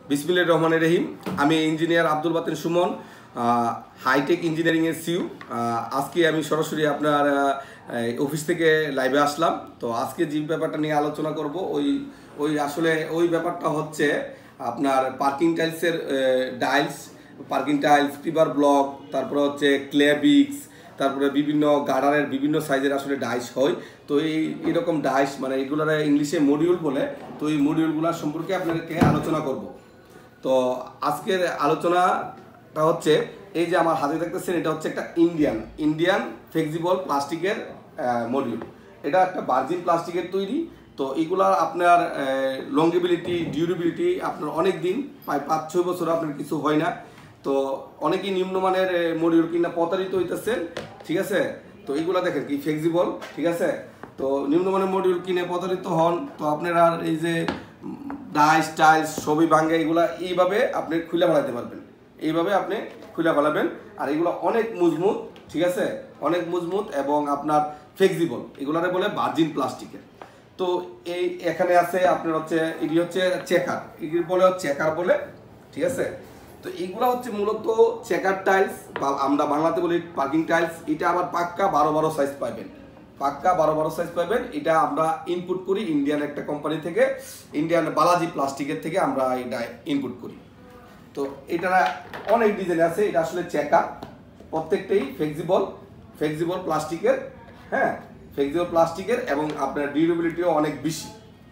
বিসমিল্লাহির রহমানির রহিম। আমি ইঞ্জিনিয়ার আব্দুল বাতেন সুমন, হাইটেক ইঞ্জিনিয়ারিংয়ের সিইও। আজকে আমি সরাসরি আপনার অফিস থেকে লাইভে আসলাম। তো আজকে যে ব্যাপারটা নিয়ে আলোচনা করব আসলে ওই ব্যাপারটা হচ্ছে আপনার পার্কিং টাইলসের পার্কিং টাইলস, পিভার ব্লক, তারপরে হচ্ছে ক্লেবিক্স, তারপরে বিভিন্ন গার্ডারের বিভিন্ন সাইজের আসলে ডাইস হয়। তো এইরকম ডাইস মানে এগুলোর ইংলিশে মডিউল বলে। তো এই মডিউলগুলোর সম্পর্কে আপনাদেরকে আলোচনা করব। তো আজকের আলোচনাটা হচ্ছে এই যে আমার হাতে দেখতেছেন, এটা হচ্ছে একটা ইন্ডিয়ান ফ্লেক্সিবল প্লাস্টিকের মডিউল। এটা একটা ভার্জিন প্লাস্টিকের তৈরি। তো এগুলা আপনার লংগেবিলিটি, ডিউরেবিলিটি আপনার অনেক দিন, প্রায় 5-6 বছর আপনার কিছু হয় না। তো অনেকেই নিম্নমানের মডিউল কিনা প্রতারিত হইতেছেন, ঠিক আছে। তো এইগুলা দেখেন কি ফ্লেক্সিবল, ঠিক আছে। তো নিম্নমানের মডিউল কিনে প্রতারিত হন, তো আপনারা এই যে ডাইস টাইলস সবই ভাঙ্গে, এগুলা এইভাবে আপনি খুলে ফেলাতে পারবেন, এইভাবে আপনি খুলে ফেলাবেন। আর এগুলো অনেক মজবুত, ঠিক আছে, অনেক মজবুত এবং আপনার ফ্লেক্সিবল। এগুলারে বলে ভার্জিন প্লাস্টিকের। তো এই এখানে আছে আপনার হচ্ছে এটি হচ্ছে চেকার, এগুলি বলে চেকার বলে, ঠিক আছে। তো এইগুলা হচ্ছে মূলত চেকার টাইলস বা আমরা বাংলাতে বলি পার্কিং টাইলস। এটা আবার পাক্কা 12-12 সাইজ পাবেন, পাক্কা 12-12 সাইজ পাবেন। এটা আমরা ইনপুট করি ইন্ডিয়ান একটা কোম্পানি থেকে, ইন্ডিয়ান বালাজি প্লাস্টিকের থেকে আমরা এটা ইনপুট করি। তো এটা অনেক ডিজাইন আছে। এটা আসলে চেকার, প্রত্যেকটাই ফ্লেক্সিবল প্লাস্টিকের, হ্যাঁ, ফ্লেক্সিবল প্লাস্টিকের এবং আপনার ডিউরেবিলিটিও অনেক বেশি।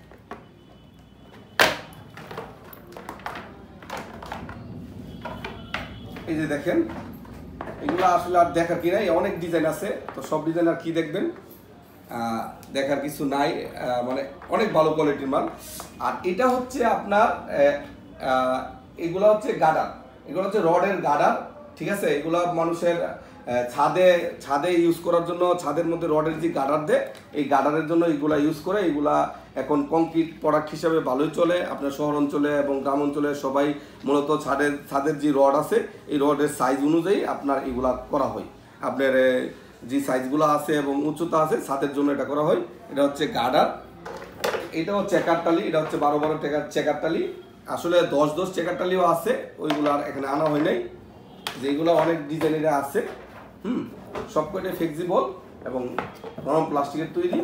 এই যে দেখেন, এগুলো আসলে আর দেখার কি নাই, অনেক ডিজাইন আছে। তো সব ডিজাইন আর কি দেখবেন, দেখার কিছু নাই, মানে অনেক ভালো কোয়ালিটির মাল। আর এটা হচ্ছে আপনার এগুলো হচ্ছে গার্ডার, এগুলো হচ্ছে রডের গার্ডার, ঠিক আছে। এগুলো মানুষের ছাদে ইউজ করার জন্য, ছাদের মধ্যে রডের যে গার্ডার দেয়, এই গার্ডারের জন্য এগুলা ইউজ করে। এগুলা এখন কংক্রিট প্রোডাক্ট হিসাবে ভালোই চলে আপনার শহর অঞ্চলে এবং গ্রাম অঞ্চলে। সবাই মূলত ছাদের যে রড আছে, এই রডের সাইজ অনুযায়ী আপনার এগুলা করা হয়। আপনার যে সাইজগুলো আছে এবং উচ্চতা আছে ছাদের জন্য এটা করা হয়। এটা হচ্ছে গার্ডার, এটাও চেকার টালি, এটা হচ্ছে 12-12 চেকার টালি। আসলে 10-10 চেকার টালিও আছে, ওইগুলো আর এখানে আনা হয় নাই। যেগুলো অনেক ডিজাইনের আছে, সবকটাই ফ্লেক্সিবল এবং নরম প্লাস্টিকের তৈরি।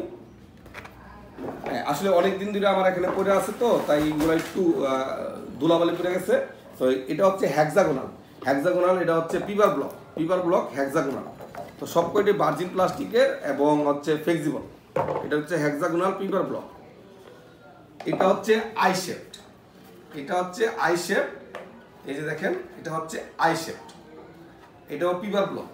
আসলে অনেক দিন ধরে আমার এখানে পড়ে আছে, তো তাই এগুলো একটু ধুলাবালি পড়ে গেছে। তো এটা হচ্ছে হ্যাক্সাগোনাল, এটা হচ্ছে পিভার ব্লক হ্যাক্সাগোনাল। তো সবকটি ভার্জিন প্লাস্টিকের এবং হচ্ছে ফ্লেক্সিবল। এটা হচ্ছে হ্যাক্সাগোনাল পিভার ব্লক। এটা হচ্ছে আই শেপড, এই যে দেখেন, এটা হচ্ছে আই শেপড, এটাও পিভার ব্লক।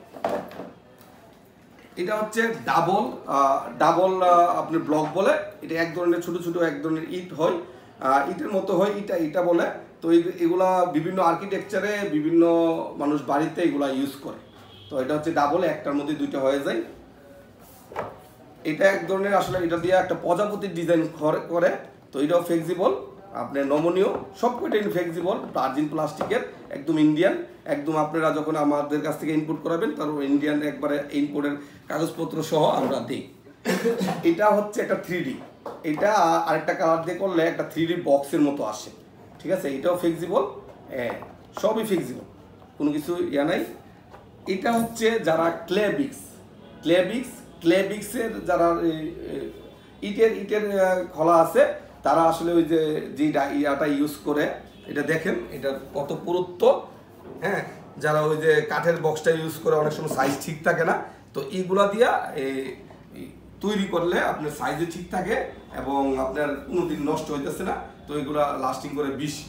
এটা হচ্ছে ডাবল আপনার ব্লক বলে। এটা এক ধরনের ছোট এক ধরনের ইট হয়, ইটের মতো হয়, এটা বলে। তো এগুলা বিভিন্ন আর্কিটেকচারে বিভিন্ন মানুষ বাড়িতে এগুলা ইউজ করে। তো এটা হচ্ছে ডাবল, একটার মধ্যে দুইটা হয়ে যায়। এটা এক ধরনের আসলে এটা দিয়ে একটা প্রজাপতির ডিজাইন করে। তো এটাও ফ্লেক্সিবল, আপনার নমনীয়, সবকটাই ফ্লেক্সিবল, ভার্জিন প্লাস্টিকের, একদম ইন্ডিয়ান। একদম আপনারা যখন আমাদের কাছ থেকে ইনপুট করাবেন, তার ইন্ডিয়ান একবারে ইনপুটের কাগজপত্র সহ আমরা দিই। এটা হচ্ছে একটা 3D, এটা আরেকটা কালার দিয়ে করলে একটা 3D বক্সের মতো আসে, ঠিক আছে। এটাও ফ্লেক্সিবল, সবই ফ্লেক্সিবল, কোনো কিছু ইয়া নাই। এটা হচ্ছে যারা ক্লেবিক্সের যারা ইটের খোলা আছে, তারা আসলে ওই যে ইয়াটা ইউজ করে। এটা দেখেন, এটা কত পুরুত্ব, হ্যাঁ। যারা ওই যে কাঠের বক্সটা ইউজ করে, অনেক সময় সাইজ ঠিক থাকে না। তো এইগুলা দিয়া তৈরি করলে আপনার সাইজে ঠিক থাকে এবং আপনার কোনোদিন নষ্ট হইতেছে না। তো এগুলা লাস্টিং করে বেশি।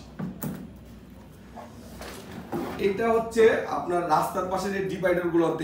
এটা হচ্ছে আপনার রাস্তার পাশে যে ডিভাইডারগুলোতে,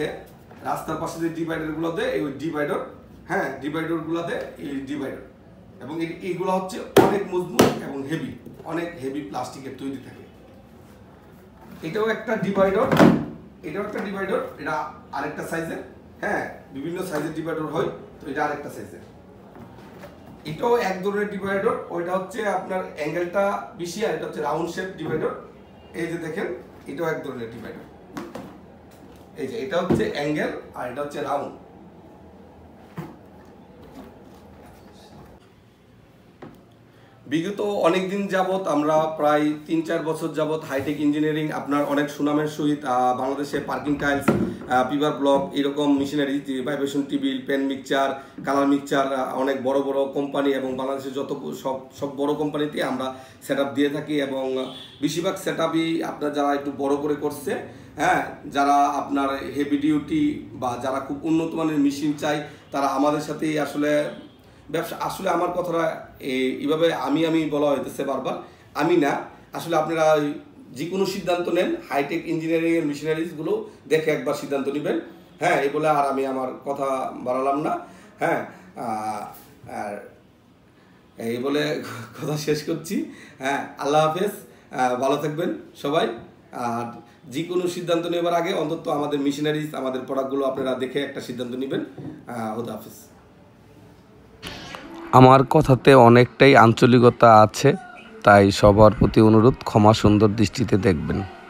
এই ডিভাইডার, হ্যাঁ, ডিভাইডারগুলোতে এই ডিভাইডার, এবং এইগুলো হচ্ছে অনেক মজবুত এবং অনেক হেভি প্লাস্টিকের তৈরি থাকে। এটাও একটা ডিভাইডার, এটা আরেকটা সাইজের, হ্যাঁ, বিভিন্ন সাইজের ডিভাইডার হয়। তো এটা আরেকটা সাইজের, এটাও এক ধরনের ডিভাইডার। ওইটা হচ্ছে আপনার অ্যাঙ্গেলটা বেশি, আর এটা হচ্ছে রাউন্ড শেপ ডিভাইডার। এই যে দেখেন, এটাও এক ধরনের ডিভাইডার। এই যে এটা হচ্ছে অ্যাঙ্গেল আর এটা হচ্ছে রাউন্ড। বিগত অনেক দিন যাবত আমরা প্রায় 3-4 বছর যাবত হাইটেক ইঞ্জিনিয়ারিং আপনার অনেক সুনামের সহিত বাংলাদেশে পার্কিং টাইলস, পিভার ব্লক এরকম machinery, vibration table, pan mixture, colour mixture অনেক বড় বড় কোম্পানি এবং বাংলাদেশের যত সব বড় কোম্পানিতে আমরা সেট দিয়ে থাকি এবং বেশিরভাগ সেট আপই আপনার যারা একটু বড় করে করছে, হ্যাঁ, যারা আপনার হেভি ডিউটি বা যারা খুব উন্নত মানের মেশিন চাই তারা আমাদের সাথেই আসলে ব্যবসা। আসলে আমার কথাটা এইভাবে আমি বলা হইতেছে বারবার, আমি না, আসলে আপনারা যে কোনো সিদ্ধান্ত নেন হাইটেক ইঞ্জিনিয়ারিংয়ের মেশিনারিজগুলো দেখে একবার সিদ্ধান্ত নেবেন। হ্যাঁ, এই বলে আর আমি আমার কথা বাড়ালাম না। হ্যাঁ, আর এই বলে কথা শেষ করছি। হ্যাঁ, আল্লাহ হাফেজ, ভালো থাকবেন সবাই। আর যে কোনো সিদ্ধান্ত নেবার আগে অন্তত আমাদের মেশিনারিজ, আমাদের প্রোডাক্টগুলো আপনারা দেখে একটা সিদ্ধান্ত নেবেন। খুদা হাফেজ। আমার কথাতে অনেকটাই আঞ্চলিকতা আছে, তাই সবার প্রতি অনুরোধ ক্ষমা সুন্দর দৃষ্টিতে দেখবেন।